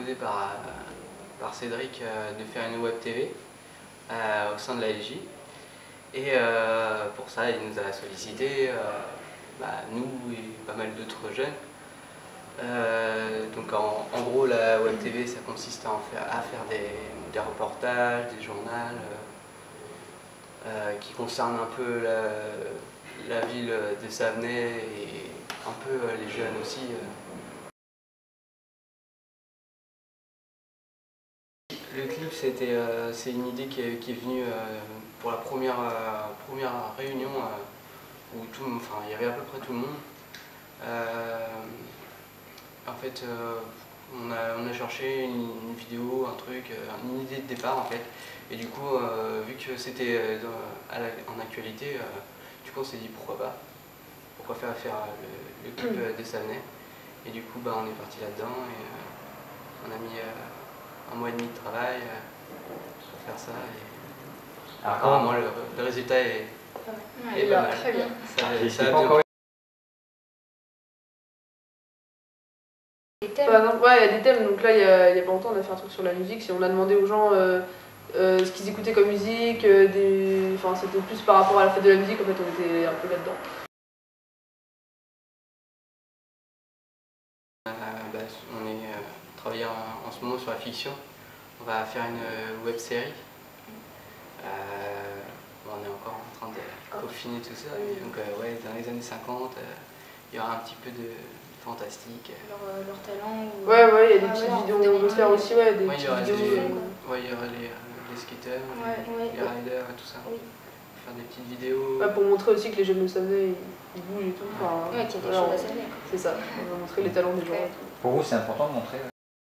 proposé par Cédric de faire une web TV au sein de la LJ. Et pour ça, il nous a sollicité, nous et pas mal d'autres jeunes. Donc en gros, la web TV, ça consiste à faire des reportages, des journaux qui concernent un peu la ville de Savenay et un peu les jeunes aussi. Le clip, c'est une idée qui est venue pour la première réunion où il y avait à peu près tout le monde. En fait, on a cherché une vidéo, un truc, une idée de départ en fait. Et du coup, vu que c'était en actualité, du coup on s'est dit pourquoi pas. Pourquoi faire le clip de Savenay. Et du coup, on est parti là-dedans et on a mis 1 mois et demi de travail pour faire ça. Et apparemment, le résultat est pas mal. Très bien. Ça a bien. Par exemple, il y a des thèmes, donc là il y a pas longtemps on a fait un truc sur la musique, si on a demandé aux gens ce qu'ils écoutaient comme musique, c'était plus par rapport à la fête de la musique, en fait on était un peu là-dedans. On travaille en ce moment sur la fiction, on va faire une web série. On est encore en train de peaufiner tout ça, donc dans les années 50, il y aura un petit peu de fantastique. Leur talent. Ouais, il y a des petites vidéos, on veut faire aussi des petites vidéos. Il y aura les skateurs, les riders et tout ça. Oui. Faire des petites vidéos. Pour montrer aussi que les jeunes de Savenay, ils bougent et tout. Qu'il y a des choses à Savenay. C'est ça, on va montrer les talents des gens. Pour vous, c'est important de montrer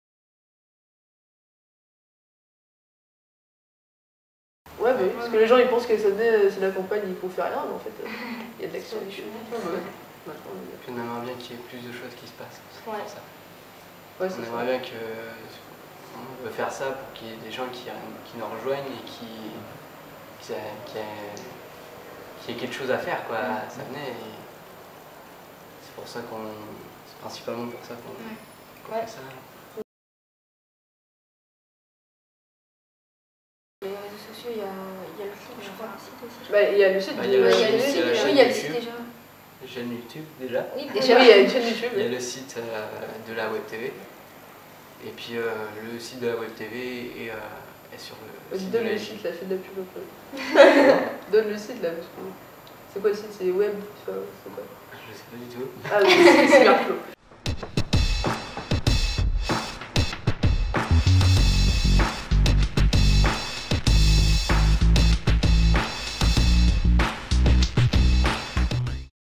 Ouais, parce que les gens ils pensent que Savenay c'est la campagne, ils ne font rien, mais en fait il y a de l'action. On aimerait bien qu'il y ait plus de choses qui se passent. Ouais. On aimerait bien on veut faire ça pour qu'il y ait des gens qui nous rejoignent et qu'il y ait quelque chose à faire à Savenay. C'est pour ça c'est principalement pour ça qu'on fait ça. Les réseaux sociaux, il y a le site, je crois, le site aussi. Il y a le site, il y a le site déjà. La chaîne YouTube déjà. Oui, déjà. Oui, il y a une chaîne YouTube. Il y a le site de la web TV. Et puis le site de la web TV est sur le site de la LJ. Site, la chaîne de la pub un peu. Donne le site là, parce que... C'est quoi le site? C'est web? C'est quoi? Je sais pas du tout. Ah oui, c'est Superflo.